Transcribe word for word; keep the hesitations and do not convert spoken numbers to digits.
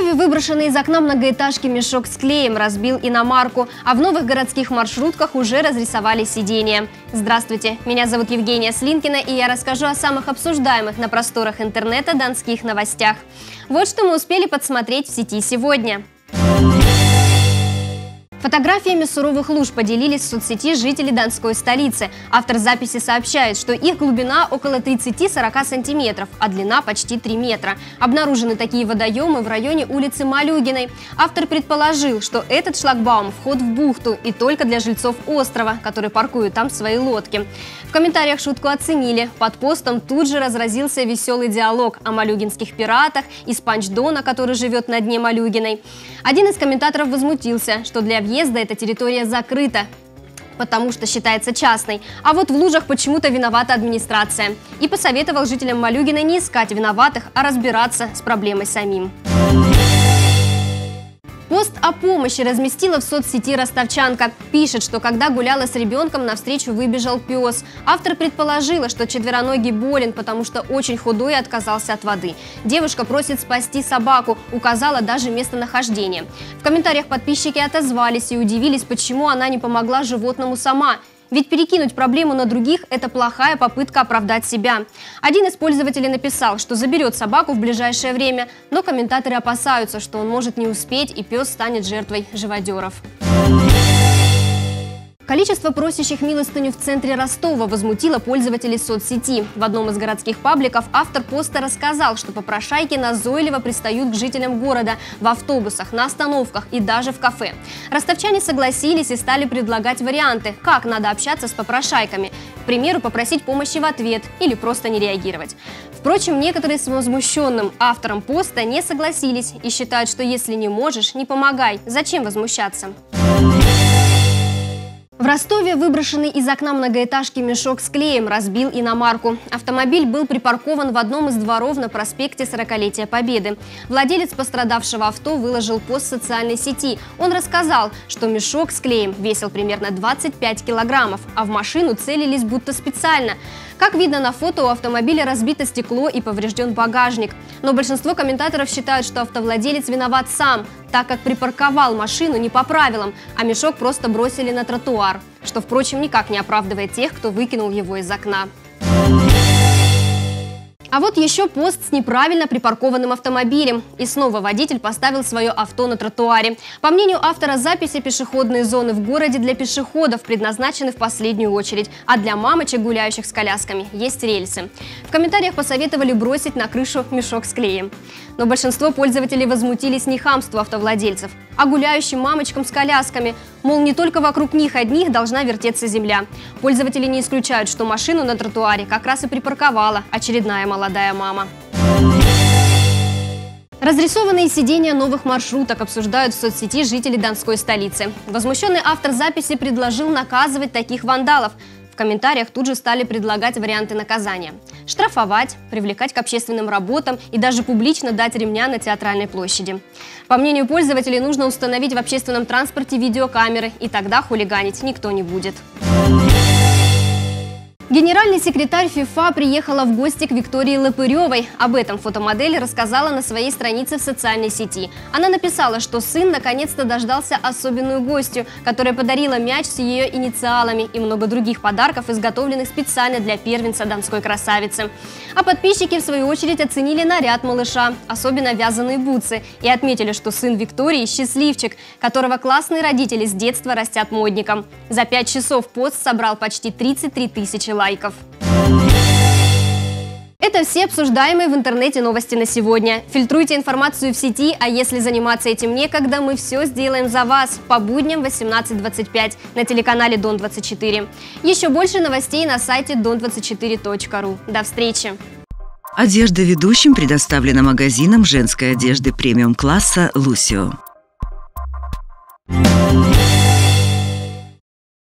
Ростове выброшенный из окна многоэтажки мешок с клеем разбил иномарку, а в новых городских маршрутках уже разрисовали сиденья. Здравствуйте, меня зовут Евгения Слинкина, и я расскажу о самых обсуждаемых на просторах интернета донских новостях. Вот что мы успели подсмотреть в сети сегодня. Фотографиями суровых луж поделились в соцсети жители Донской столицы. Автор записи сообщает, что их глубина около тридцати-сорока сантиметров, а длина почти три метра. Обнаружены такие водоемы в районе улицы Малюгиной. Автор предположил, что этот шлагбаум – вход в бухту и только для жильцов острова, которые паркуют там свои лодки. В комментариях шутку оценили. Под постом тут же разразился веселый диалог о малюгинских пиратах и Спанч Дона, который живет на дне Малюгиной. Один из комментаторов возмутился, что для въезда эта территория закрыта, потому что считается частной. А вот в лужах почему-то виновата администрация. И посоветовал жителям Малюгиной не искать виноватых, а разбираться с проблемой самим. Пост о помощи разместила в соцсети ростовчанка. Пишет, что когда гуляла с ребенком, навстречу выбежал пес. Автор предположила, что четвероногий болен, потому что очень худой и отказался от воды. Девушка просит спасти собаку, указала даже местонахождение. В комментариях подписчики отозвались и удивились, почему она не помогла животному сама. Ведь перекинуть проблему на других – это плохая попытка оправдать себя. Один из пользователей написал, что заберет собаку в ближайшее время, но комментаторы опасаются, что он может не успеть и пес станет жертвой живодеров. Количество просящих милостыню в центре Ростова возмутило пользователей соцсети. В одном из городских пабликов автор поста рассказал, что попрошайки назойливо пристают к жителям города в автобусах, на остановках и даже в кафе. Ростовчане согласились и стали предлагать варианты, как надо общаться с попрошайками. К примеру, попросить помощи в ответ или просто не реагировать. Впрочем, некоторые с возмущенным автором поста не согласились и считают, что если не можешь, не помогай. Зачем возмущаться? В Ростове выброшенный из окна многоэтажки мешок с клеем разбил иномарку. Автомобиль был припаркован в одном из дворов на проспекте сорокалетия Победы. Владелец пострадавшего авто выложил пост в социальной сети. Он рассказал, что мешок с клеем весил примерно двадцать пять килограммов, а в машину целились будто специально. Как видно на фото, у автомобиля разбито стекло и поврежден багажник. Но большинство комментаторов считают, что автовладелец виноват сам, так как припарковал машину не по правилам, а мешок просто бросили на тротуар, что, впрочем, никак не оправдывает тех, кто выкинул его из окна. А вот еще пост с неправильно припаркованным автомобилем. И снова водитель поставил свое авто на тротуаре. По мнению автора записи, пешеходные зоны в городе для пешеходов предназначены в последнюю очередь, а для мамочек, гуляющих с колясками, есть рельсы. В комментариях посоветовали бросить на крышу мешок с клеем. Но большинство пользователей возмутились не хамству автовладельцев, а гуляющим мамочкам с колясками. Мол, не только вокруг них одних должна вертеться земля. Пользователи не исключают, что машину на тротуаре как раз и припарковала очередная молодая мама. Разрисованные сиденья новых маршруток обсуждают в соцсети жители Донской столицы. Возмущенный автор записи предложил наказывать таких вандалов. В комментариях тут же стали предлагать варианты наказания. Штрафовать, привлекать к общественным работам и даже публично дать ремня на Театральной площади. По мнению пользователей, нужно установить в общественном транспорте видеокамеры, и тогда хулиганить никто не будет. Генеральный секретарь ФИФА приехала в гости к Виктории Лопыревой. Об этом фотомодель рассказала на своей странице в социальной сети. Она написала, что сын наконец-то дождался особенную гостью, которая подарила мяч с ее инициалами и много других подарков, изготовленных специально для первенца донской красавицы. А подписчики, в свою очередь, оценили наряд малыша, особенно вязаные бутсы, и отметили, что сын Виктории – счастливчик, которого классные родители с детства растят модником. За пять часов пост собрал почти тридцать три тысячи лайков. Это все обсуждаемые в интернете новости на сегодня. Фильтруйте информацию в сети, а если заниматься этим некогда, мы все сделаем за вас по будням восемнадцать двадцать пять на телеканале Дон двадцать четыре. Еще больше новостей на сайте дон двадцать четыре точка ру. До встречи! Одежда ведущим предоставлена магазином женской одежды премиум-класса «Лусио».